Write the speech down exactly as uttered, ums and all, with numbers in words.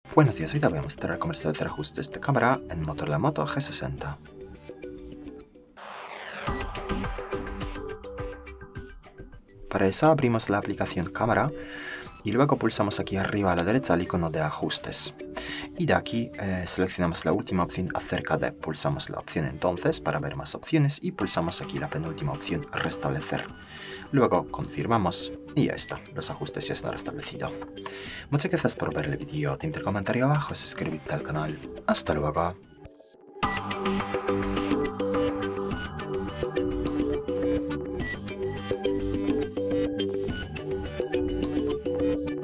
Buenos días, hoy te voy a mostrar cómo hacer ajustes de cámara en Motorola Moto G sesenta. Para eso abrimos la aplicación cámara y luego pulsamos aquí arriba a la derecha el icono de ajustes. Y de aquí eh, seleccionamos la última opción acerca de, pulsamos la opción entonces para ver más opciones y pulsamos aquí la penúltima opción restablecer. Luego confirmamos y ya está, los ajustes ya están restablecidos. Muchas gracias por ver el vídeo, te invito a comentario abajo y suscribirte al canal. Hasta luego.